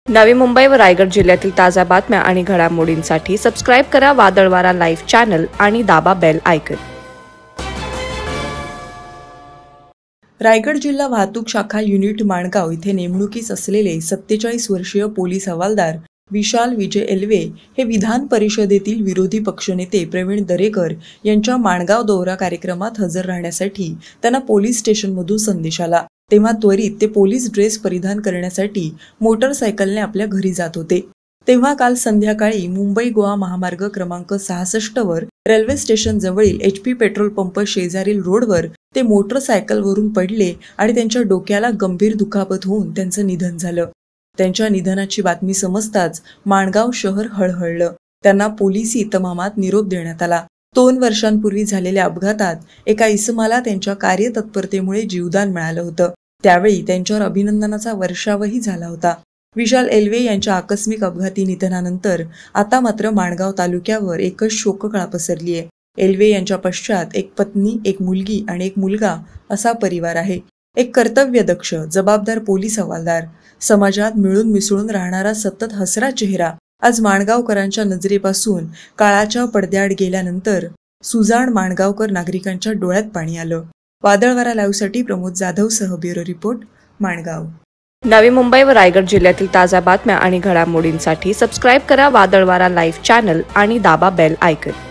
नवी मुंबई व रायगड जिल्ह्यातील ताज्या बातम्या आणि घडामोडींसाठी सबस्क्राइब करा वादळवारा लाईव्ह चॅनल आणि दाबा बेल आयकॉन। रायगड जिल्हा वाहतूक शाखा युनिट माणगाव इथे नेमणुकीस असलेले 47 वर्षीय पोलीस हवालदार विशाल विजय एल्वे हे विधान परिषदेतील विरोधी पक्षनेते प्रवीण दरेकर यांच्या माणगाव दौरा कार्यक्रमात हजर राहण्यासाठी त्यांना पोलीस स्टेशनमधून संदेश आला। तेव्हा त्वरित ते पोलीस ड्रेस परिधान करण्यासाठी मोटरसायकलने आपल्या घरी जात होते। तेव्हा काल संध्याकाळी मुंबई गोवा महामार्ग क्रमांक 66 वर रेल्वे स्टेशन जवळील HP पेट्रोल पंप शेजारील रोडवर ते मोटरसायकलवरून पडले आणि त्यांच्या डोक्याला गंभीर दुखापत होऊन त्यांचं निधन झालं। त्यांच्या निधनाची बातमी समजताच माणगाव शहर हळहळलं। त्यांना पोलिसी इतमामात निरोप देण्यात आला। 2 वर्षांपूर्वी झालेल्या अपघातात एका इसमाला त्यांच्या कार्यतत्परतेमुळे जीवदान मिळालं होतं। त्यावेळी त्यांच्यावर अभिनंदनाचा वर्षावही झाला होता। विशाल एल्वे यांच्या आकस्मिक अपघाती निधनानंतर आता मात्र माणगाव तालुक्यावर एकच शोककळा पसरली आहे। एल्वे यांच्या पश्चात एक पत्नी, एक मुलगी आणि एक मुलगा असा परिवार आहे। एक कर्तव्यदक्ष, जबाबदार पोलीस हवालदार, समाजात मिळून मिसळून राहणारा सतत हसरा चेहरा आज माणगावकरांच्या नजरेपासून काळाच्या पडद्याआड गेल्यानंतर सुजाण माणगावकर नागरिकांच्या डोळ्यात पाणी आलं। वादळवारा लाईव्हसाठी प्रमोद जाधवसह ब्युरो रिपोर्ट, माणगाव। नवी मुंबई व रायगड जिल्ह्यातील ताज्या बातम्या आणि घडामोडींसाठी सबस्क्राइब करा वादळवारा लाईव्ह चॅनल आणि दाबा बेल आयकॉन।